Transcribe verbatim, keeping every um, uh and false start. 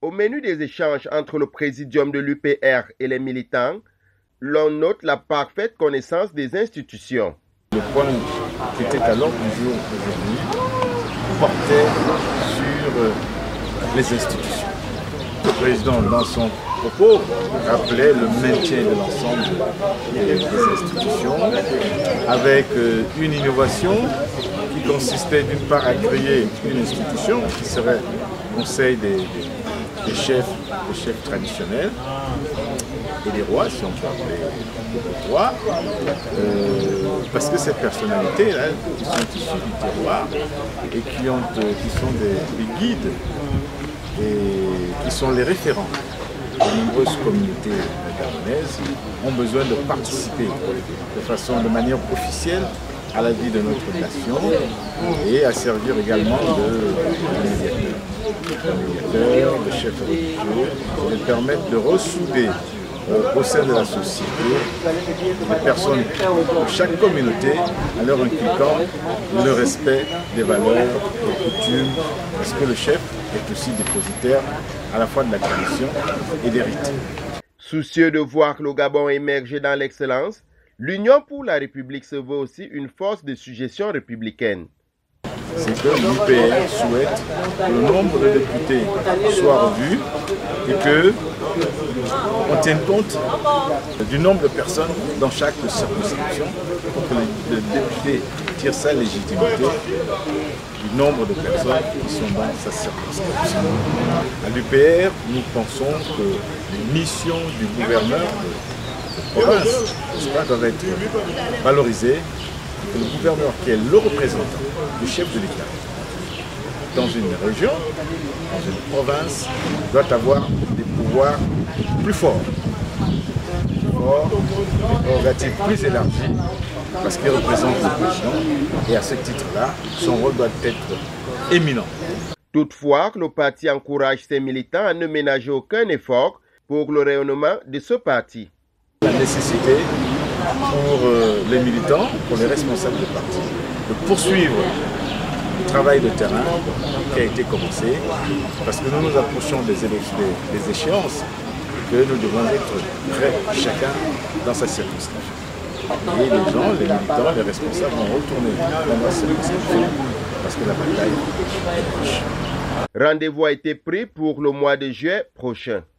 Au menu des échanges entre le présidium de l'U P R et les militants, l'on note la parfaite connaissance des institutions. Le point qui était à l'ordre du jour aujourd'hui portait sur les institutions. Le président, dans son propos, rappelait le maintien de l'ensemble des institutions avec une innovation qui consistait d'une part à créer une institution qui serait le Conseil des, des, des, chefs, des chefs traditionnels et des rois, si on peut appeler les rois, euh, parce que ces personnalités-là, qui sont issues du terroir et qui, ont, qui sont des, des guides et qui sont les référents de nombreuses communautés gabonaises, ont besoin de participer de façon, de manière officielle à la vie de notre nation et à servir également de médiateur, de médiateur, de chef religieux, de permettre de ressouder au sein de la société les personnes de chaque communauté en leur inculquant le respect des valeurs, des coutumes, parce que le chef est aussi dépositaire à la fois de la tradition et des rites. Soucieux de voir le Gabon émerger dans l'excellence, l'Union pour la République se veut aussi une force de suggestion républicaine. C'est que l'U P R souhaite que le nombre de députés soit revu et que on tienne compte du nombre de personnes dans chaque circonscription pour que le député tire sa légitimité du nombre de personnes qui sont dans sa circonscription. À l'U P R, nous pensons que les missions du gouverneur de province doivent être valorisées. Le gouverneur qui est le représentant du chef de l'État dans une région, dans une province, doit avoir des pouvoirs plus forts, plus forts, des prérogatives plus élargies, parce qu'il représente le président et à ce titre-là, son rôle doit être éminent. Toutefois, le parti encourage ses militants à ne ménager aucun effort pour le rayonnement de ce parti. La nécessité pour les militants, pour les responsables du parti, de poursuivre le travail de terrain qui a été commencé, parce que nous nous approchons des, des, des échéances, que nous devons être prêts, chacun dans sa circonscription. Et les gens, les militants, les responsables vont retourner dans leur circonscription, parce que la bataille est proche. Rendez-vous a été pris pour le mois de juillet prochain.